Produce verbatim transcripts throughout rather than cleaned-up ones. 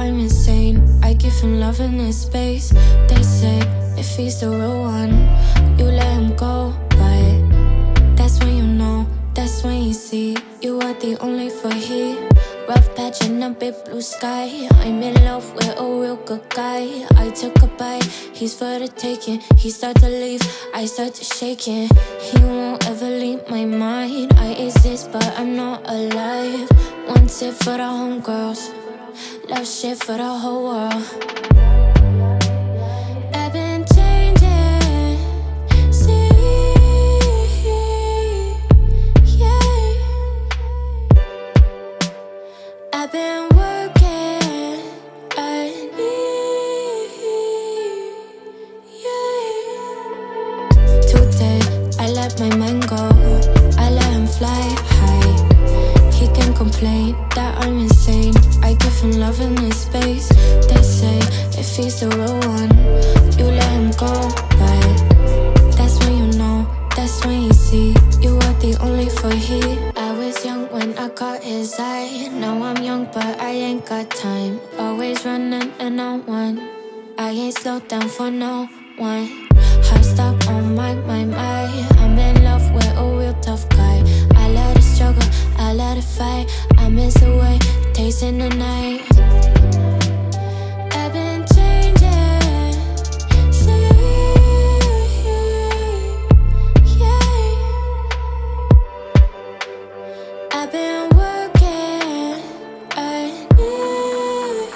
I'm insane. I give him love in his space. They say if he's the real one, you let him go. But that's when you know, that's when you see you are the only for he. Rough patch and a big blue sky. I'm in love with a real good guy. I took a bite, he's for the taking. He start to leave, I start to shaking. He won't ever leave my mind. I exist but I'm not alive. One tip for the homegirls, love shit for the whole world. I've been changing, see, yeah. I've been working, I need, yeah. Today, I let my man go, I let him fly high. He can complain that I'm insane. I give him love in his space. They say if he's the real one, you let him go. But that's when you know, that's when you see you are the only for he. I was young when I caught his eye. Now I'm young but I ain't got time. Always running and I won. I ain't slowed down for no one. Heart stop on my, my, my. I'm in love with a real tough guy. I let it struggle, I let it fight. I miss the way, tasting the night. I've been changing, see, yeah. I've been working, I need,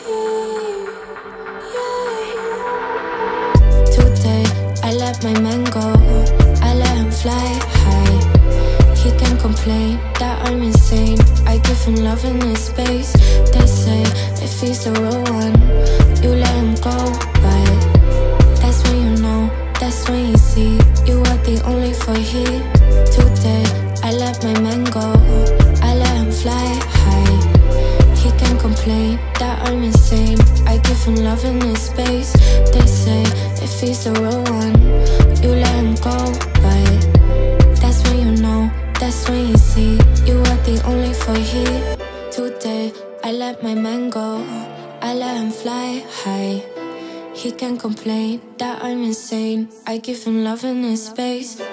yeah. Today, I let my man go, I let him fly high. He can complain that I'm insane. I give him love in his space. They say if he's the real one, you let him go. But that's when you know, that's when you see you are the only for he. Today, I let my man go, I let him fly high. He can complain that I'm insane. I give him love in his space. They say if he's the real one, you let him go. But that's when you know, that's when you see you are the only for he. Today, I let my man go, I let him fly high. He can complain that I'm insane. I give him love in his space.